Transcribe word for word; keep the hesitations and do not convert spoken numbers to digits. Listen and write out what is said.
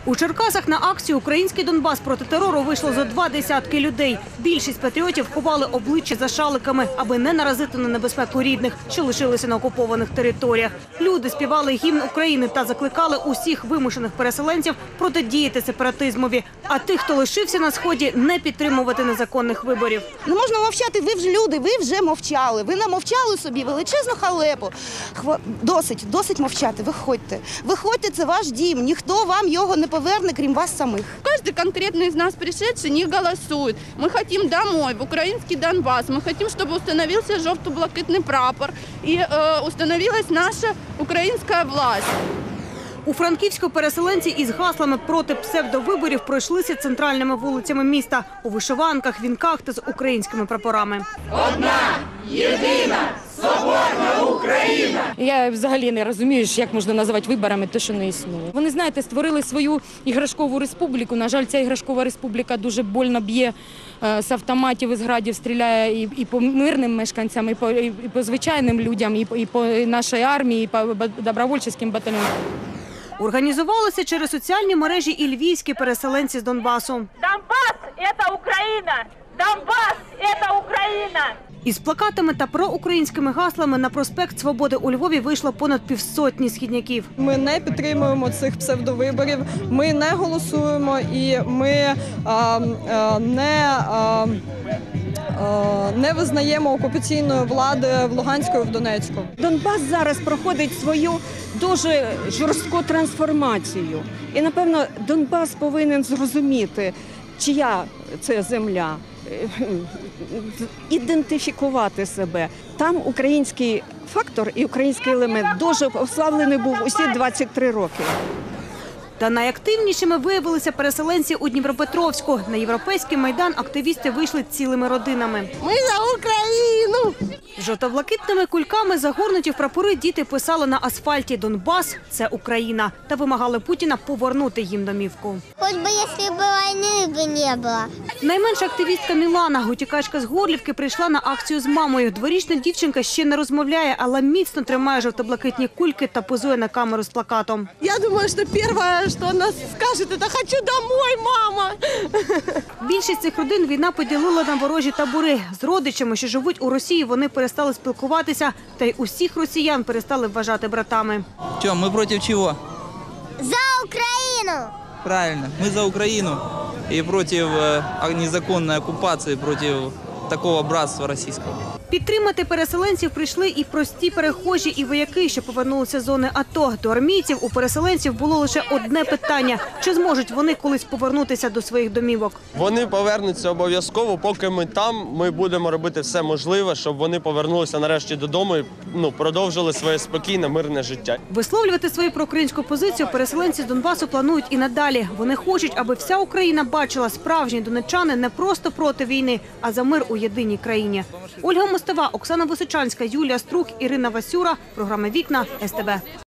У Черкасах на акцію «Український Донбас проти терору» вийшло зо два десятки людей. Більшість патріотів ховали обличчя за шаликами, аби не наразити на небезпеку рідних, що лишилися на окупованих територіях. Люди співали гімн України та закликали усіх вимушених переселенців протидіяти сепаратизмові. А тих, хто лишився на Сході, не підтримувати незаконних виборів. Не можна мовчати, ви вже люди, ви вже мовчали. Ви намовчали собі величезну халепу. Досить, досить мовчати, виходьте. Виходьте, це ваш дім, ніхто вам його не поверне, крім вас самих. Каждый конкретно из нас пришедший не голосует. Мы хотим домой, в украинский Донбасс. Мы хотим, чтобы установился жовто-блакитный прапор и э, установилась наша украинская власть. У Франківську переселенці із гаслами проти псевдовиборів пройшлися центральними вулицями міста у вишиванках, вінках та з українськими прапорами. Одна, єдина, соборна Україна! Я взагалі не розумію, як можна називати виборами те, що не існує. Вони, знаєте, створили свою іграшкову республіку. На жаль, ця іграшкова республіка дуже больно б'є з автоматів, із градів, стріляє і, і по мирним мешканцям, і по, і по звичайним людям, і по, і по нашій армії, і по добровольчим батальйонам. Організувалися через соціальні мережі і львівські переселенці з Донбасу. Донбас – це Україна! Донбас – це Україна! Із плакатами та проукраїнськими гаслами на проспект Свободи у Львові вийшло понад півсотні східняків. Ми не підтримуємо цих псевдовиборів, ми не голосуємо і ми а, а, не, а, а, не визнаємо окупаційної влади в Луганську і в Донецьку. Донбас зараз проходить свою дуже жорстку трансформацію. І, напевно, Донбас повинен зрозуміти, чия це земля, ідентифікувати себе. Там український фактор і український елемент дуже ослаблений був усі двадцять три роки. Та найактивнішими виявилися переселенці у Дніпропетровську. На Європейський майдан активісти вийшли цілими родинами. Ми за Україну! З жовто-блакитними кульками, загорнуті в прапори, діти писали на асфальті «Донбас – це Україна» та вимагали Путіна повернути їм домівку. Хоч би, якщо б війни б не було. Найменша активістка Мілана, утікачка з Горлівки, прийшла на акцію з мамою. Дворічна дівчинка ще не розмовляє, але міцно тримає жовто-блакитні кульки та позує на камеру з плакатом. Я думаю, що перше, що вона скаже, це «хочу домой, мама!». Більшість цих родин війна поділила на ворожі табори. З родичами, що живуть у Росії, вони перестали спілкуватися, та й усіх росіян перестали вважати братами. Що, ми проти чого? За Україну! Правильно, ми за Україну і проти незаконної окупації, проти такого братства російського. Підтримати переселенців прийшли і прості перехожі, і вояки, що повернулися з зони АТО. До армійців у переселенців було лише одне питання – чи зможуть вони колись повернутися до своїх домівок? Вони повернуться обов'язково, поки ми там, ми будемо робити все можливе, щоб вони повернулися нарешті додому і ну, продовжили своє спокійне, мирне життя. Висловлювати свою проукраїнську позицію переселенці з Донбасу планують і надалі. Вони хочуть, аби вся Україна бачила, справжні донеччани не просто проти війни, а за мир у єдиній країні. Ольга Мостова, Оксана Височанська, Юлія Струк, Ірина Васюра. Програма «Вікна», ес те бе.